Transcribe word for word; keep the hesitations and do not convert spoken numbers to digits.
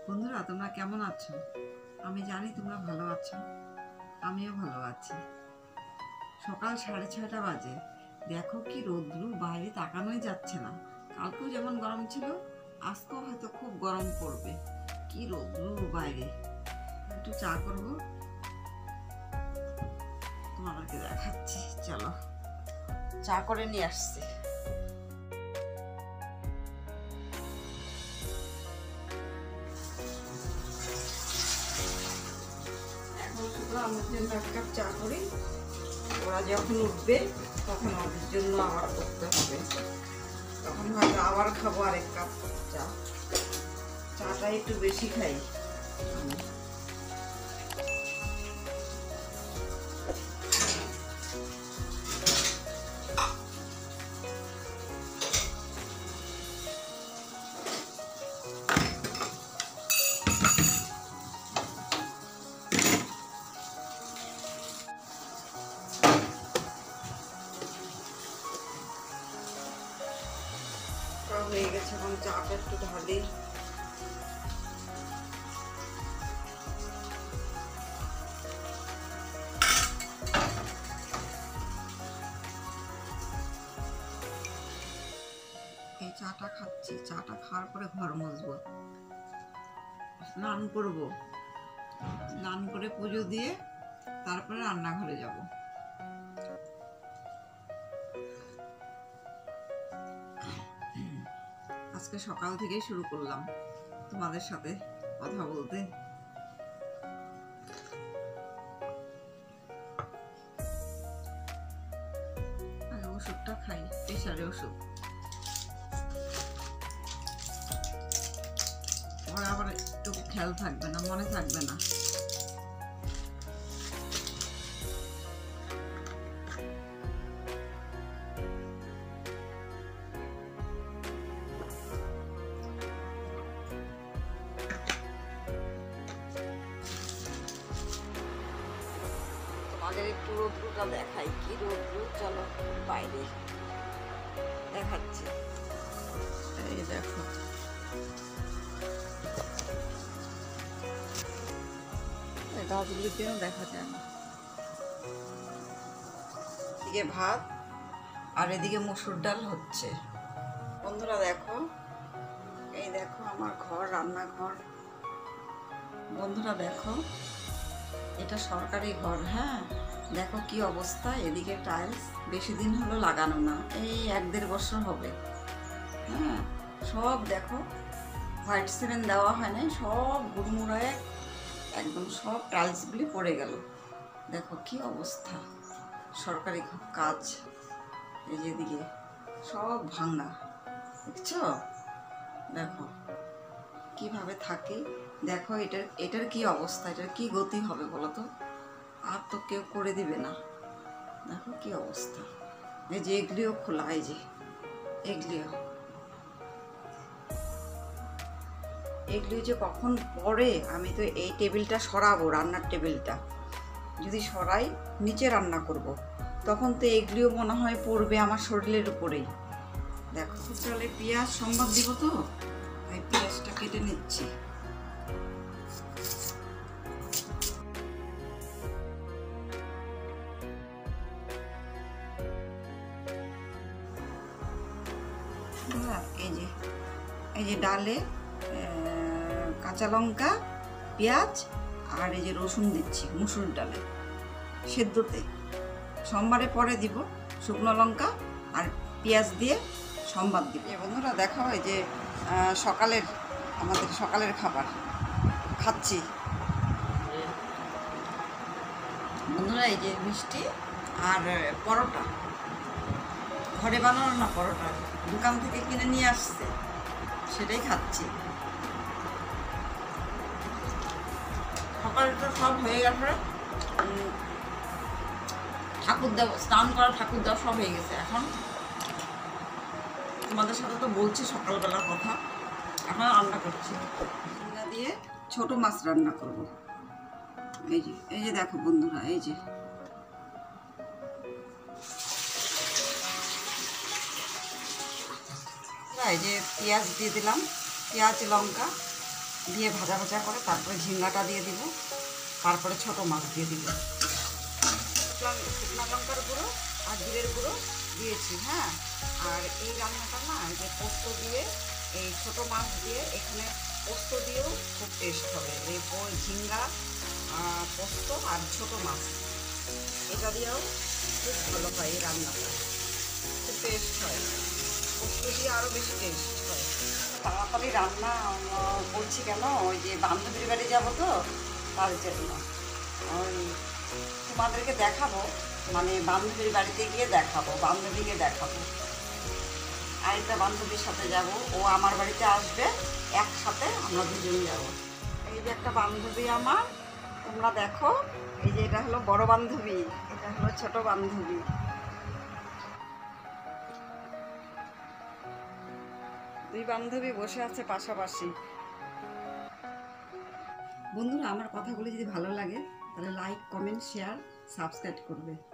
বন্ধুরা, তোমরা কেমন আছো? আমি জানি তোমরা ভালো আছো, আমিও ভালো আছি। সকাল সাড়ে ছয়টা বাজে। দেখো কি রোদ্রু, বাইরে তাকানোই যাচ্ছে না। কালকেও যেমন গরম ছিল, আজকেও হয়তো খুব গরম পড়বে। কি রোদ্রু বাইরে। একটু চা করবো, তোমাদেরকে দেখাচ্ছি। চলো, চা করে নিয়ে আসছি। এখন শুধু আমার জন্য এক কাপ চা করি, ওরা যখন উঠবে তখন ওদের জন্য আবার করতে হবে। তখন হয়তো আবার খাবো আর এক কাপ চা। চাটা একটু বেশি খাই আমি। হয়ে গেছে, এখন চাটা একটু ঢালি। এই চাটা খাচ্ছি, চাটা খাওয়ার পরে ঘর মুছবো, স্নান করবো, স্নান করে পুজো দিয়ে তারপরে রান্নাঘরে যাব। আজকে সকাল থেকেই শুরু করলাম তোমাদের সাথে কথা বলতে। আগে ওষুধটা খাই, প্রেশারের ওষুধ। পরে আবার একটু খেয়াল থাকবে না, মনে থাকবে না। তোমাদের একটু রোদ্রুটা দেখাই, কি রোদ্রু। চলো বাইরে দেখাচ্ছি। এই দেখো, গাছগুলিতেও দেখা যায় না। এদিকে ভাত আর এদিকে মসুর ডাল হচ্ছে। বন্ধুরা দেখো, এই দেখো আমার ঘর, রান্নাঘর। বন্ধুরা দেখো, এটা সরকারি ঘর। হ্যাঁ, দেখো কি অবস্থা। এদিকে টাইলস বেশি দিন হলো লাগানো না, এই এক দেড় বছর হবে। হ্যাঁ, সব দেখো হোয়াইট সিমেন্ট দেওয়া হয় নাই, সব গুড়মুড়ায় একদম সব টাইলসগুলি পড়ে গেল। দেখো কি অবস্থা, সরকারি কাজ। এই যে এদিকে সব ভাঙা, দেখছো? দেখো কিভাবে থাকি। দেখো এটার এটার কি অবস্থা, এটার কি গতি হবে বলো তো? আর তো কেউ করে দিবে না। দেখো কি অবস্থা। এই যে এগুলিও খোলা, এই যে এগুলিও এগুলি যে কখন পরে। আমি তো এই টেবিলটা সরাবো, রান্নার টেবিলটা যদি সরাই, নিচে রান্না করব, তখন তো এগুলিও মনে হয় পড়বে আমার শরীরের উপরেই। দেখো চলে পেঁয়াজ সম্বাদ দিব, তো এই পেঁয়াজটা কেটে নিচ্ছি। এই যে এই যে ডালে কাঁচা লঙ্কা, পেঁয়াজ আর এই যে রসুন দিচ্ছি মুসুর ডালে সেদ্ধতে। সোমবারে পরে দিব শুকনো লঙ্কা আর পেঁয়াজ দিয়ে সম্বাদ দিব। বন্ধুরা দেখো, এই যে সকালের আমাদের সকালের খাবার খাচ্ছি। বন্ধুরা এই যে মিষ্টি আর পরোটা, ঘরে বানানো না পরোটা, দোকান থেকে কিনে নিয়ে আসছে, সেটাই খাচ্ছি। সকালটা সব হয়ে গেছে, ঠাকুর দেব, স্নান করা, ঠাকুর দেওয়া সব হয়ে গেছে। এখন তোমাদের সাথে তো বলছি সকালবেলার কথা, এখন রান্না করছি। ঝিঙ্গা দিয়ে ছোট মাছ রান্না করব। এই যে এই যে দেখো বন্ধুরা, এই যে এই যে পেঁয়াজ দিয়ে দিলাম, পেঁয়াজ লঙ্কা দিয়ে ভাজা ভাজা করে তারপরে ঝিঙ্গাটা দিয়ে দিব, তারপরে ছোট মাছ দিয়ে দিব। শুকনো লঙ্কার গুঁড়ো আর জিরের গুঁড়ো দিয়েছি। হ্যাঁ, আর এই রান্নাটা না যে পোস্ত দিয়ে, এই ছোট মাছ দিয়ে, এখানে পোস্ত দিয়েও খুব টেস্ট হবে। এই ঝিঙ্গা, পোস্ত আর ছোট মাছ এটা দিয়েও খুব ভালো হয়। এই রান্নাটা খুব টেস্ট হয়, পোস্ত দিয়ে আরও বেশি টেস্ট হয়। তাড়াতাড়ি রান্না করছি কেন, ওই যে বান্ধবীর বাড়ি যাবো তো তার জন্য। ওই তোমাদেরকে দেখাবো, মানে বান্ধবীর বাড়িতে গিয়ে দেখাবো, বান্ধবীকে দেখাবো। আরেকটা বান্ধবীর সাথে যাব, ও আমার বাড়িতে আসবে, একসাথে আমরা দুজন যাব। এই যে একটা বান্ধবী আমার, তোমরা দেখো, এই যে এটা হলো বড় বান্ধবী, এটা হলো ছোট বান্ধবী। দুই বান্ধবী বসে আছে পাশাপাশি। বন্ধুরা, আমার কথাগুলো যদি ভালো লাগে তাহলে লাইক, কমেন্ট, শেয়ার, সাবস্ক্রাইব করবে।